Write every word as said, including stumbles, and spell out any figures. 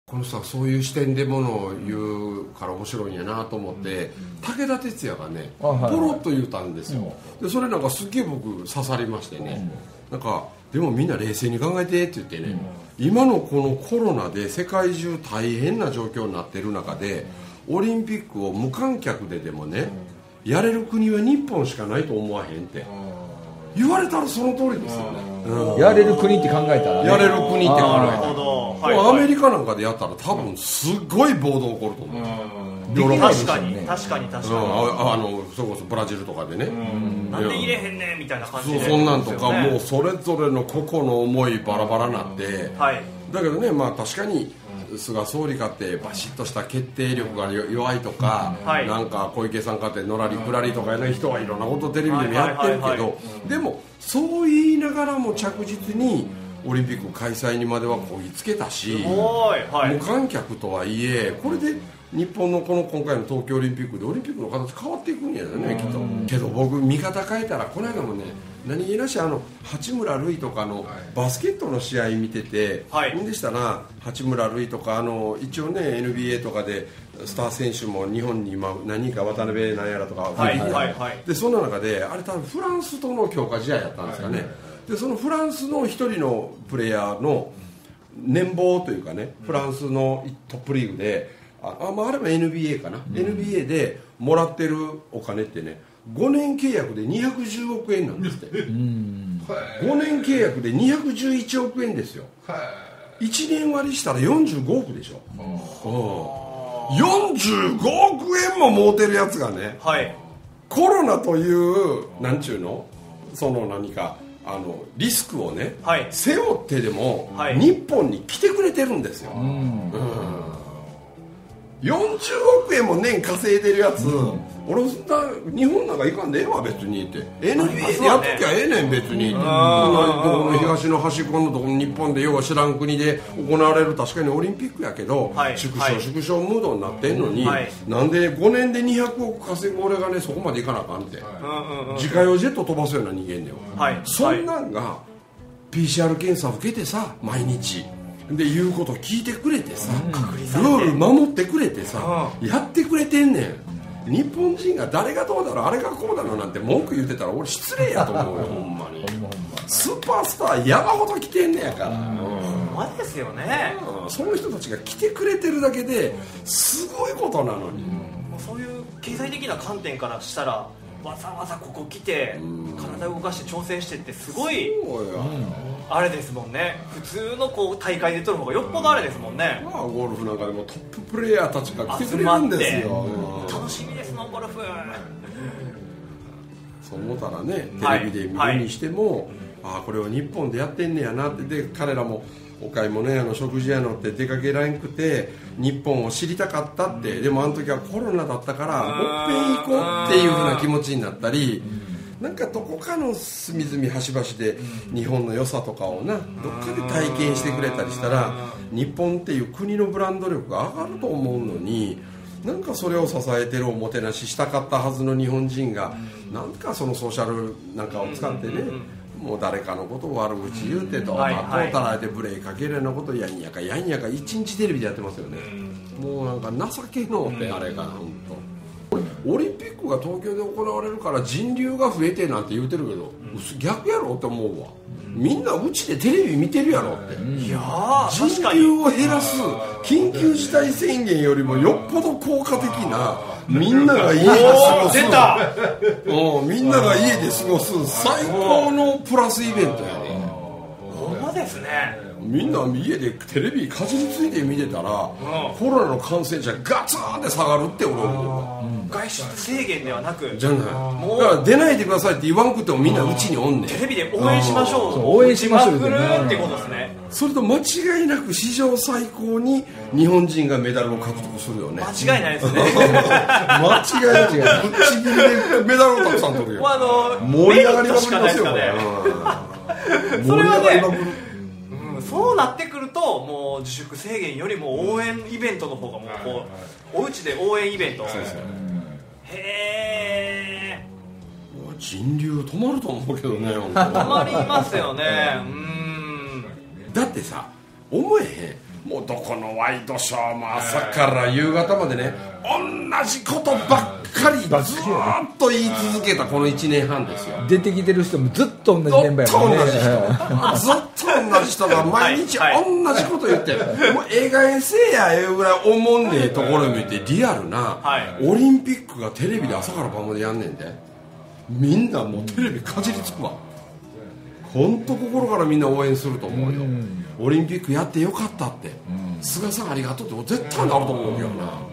この人はそういう視点でものを言うから面白いんやなと思って、武田鉄矢がねポロッと言うたんですよ。でそれなんかすっげえ僕刺さりましてね、なんかでもみんな冷静に考えてって言ってね、今のこのコロナで世界中大変な状況になってる中でオリンピックを無観客ででもねやれる国は日本しかないと思わへんって言われたらその通りですよね、 うん、やれる国って考えたら、ね、 やれる国って考えたら、 はいはい、 アメリカなんかでやったら多分すごい暴動起こると思う、 うん、確かに確かに確かに、うん、 ああのそれこそブラジルとかでね、うん、 なんで入れへんねんみたいな感じで、 そ, そんなんとか、ね、もうそれぞれの個々の思いバラバラになって、うん、はい、だけどね、まあ確かに菅総理かってバシッとした決定力が弱いとか、はい、なんか小池さんかってのらりくらりとかね、人はいろんなことテレビでもやってるけど、でもそう言いながらも着実にオリンピック開催にまではこぎつけたし、はい、無観客とはいえこれで日本のこの今回の東京オリンピックでオリンピックの形変わっていくんやねきっと。けど僕見方変えたらこの間もね何気なしあの八村塁とかのバスケットの試合見てて、はい、でしたら八村塁とかあの一応ね エヌビーエー とかでスター選手も日本に今何人か渡辺なんやらとか、はいはいはい、でそんな中であれ多分フランスとの強化試合やったんですかね、はいはいはい、でそのフランスの一人のプレイヤーの年俸というかね、フランスのトップリーグでああ、まあ、あれば エヌビーエー かな、うん、エヌビーエー でもらってるお金ってねごねん契約でにひゃくじゅうおくえんなんですって、うん、ごねん契約でにひゃくじゅういちおくえんですよ。いちねん割りしたらよんじゅうごおくでしょ、うん、よんじゅうごおくえんも儲てるやつがね、はい、コロナというなんちゅうのその何かあのリスクをね、はい、背負ってでも、はい、日本に来てくれてるんですよ、うんうんよんじゅうおくえんも年稼いでるやつ、うん、俺そんな日本なんか行かんでええわ別にって エヌビーエー でやっときゃええねん別にって、この東の端っこのところ日本で要は知らん国で行われる確かにオリンピックやけど、はい、縮小、はい、縮小ムードになってんのに、はい、なんでごねんでにひゃくおく稼ぐ俺がねそこまで行かなあかんって、はい、自家用ジェット飛ばすような人間だよ、はい、そんなんが ピーシーアール 検査を受けてさ毎日で言うこと聞いてくれてさ、うん、ルール守ってくれてさ、うん、やってくれてんねん。日本人が誰がどうだろうあれがこうだろうなんて文句言ってたら俺失礼やと思うよほんまにスーパースター山ほど来てんねやから、うん、 ほんまですよね、 うん、その人たちが来てくれてるだけですごいことなのに、 うん、そういう経済的な観点からしたらわざわざここ来て体を動かして挑戦してってすごいあれですもんね。普通のこう大会で取る方がよっぽどあれですもんね、 まあ、ゴルフなんかでもトッププレーヤーたちが来てくれるんですよ、 うん、楽しみですもんゴルフ。 そう思ったらねテレビで見るにしても、はいはい、ああこれは日本でやってんねやなって。で彼らもお買い物やの食事やのって出かけられんくて日本を知りたかったって、でもあの時はコロナだったからもっぺん行こうっていう風な気持ちになったり、なんかどこかの隅々端々で日本の良さとかをなどっかで体験してくれたりしたら日本っていう国のブランド力が上がると思うのに、なんかそれを支えてるおもてなししたかったはずの日本人がなんかそのソーシャルなんかを使ってね、もう誰かのことを悪口言うてと、はいはい、後からでブレーかけるようなことをやんやかやんやか一日テレビでやってますよね。もうなんか情けのってあれが本当。オリンピックが東京で行われるから人流が増えてなんて言うてるけど、逆やろって思うわ。みんなうちでテレビ見てるやろって、いや人流を減らす緊急事態宣言よりもよっぽど効果的なみんなが家で過ごす出たみんなが家で過ごす最高のプラスイベントやね。 ほんまですね。 みんな家でテレビかじりついて見てたら、うん、コロナの感染者ガツンって下がるって俺思う、うん、 外出制限ではなくじゃないもうだから出ないでくださいって言わんくてもみんなうちにおんねん。 テレビで応援しましょう、 応援しましょうってことですね。 それと間違いなく史上最高に日本人がメダルを獲得するよね。 間違いないですね間違いないぶっちぎりでメダルをたくさん取るよ。 あの盛り上がりまくりますよね。 それはねそうなってくるともう自粛制限よりも応援イベントの方がもうこうお家で応援イベント、そうですよ、へえ人流止まると思うけどね止まりますよねうんだってさ思えへんもうどこのワイドショーも朝から夕方までね同じことばっかりずーっと言い続けたこのいちねんはんですよ。 出てきてる人もずっと同じメンバーやもんね。 ずっと同じ人ずっと同じ人が毎日同じこと言って、はいはい、もうええ加減せえやええぐらいおもんねえところを見てリアルな、はい、オリンピックがテレビで朝から晩までやんねんで、みんなもうテレビかじりつくわ。本当心からみんな応援すると思うよ、うん、オリンピックやってよかったって、うん、菅さんありがとうって絶対なると思うけどな。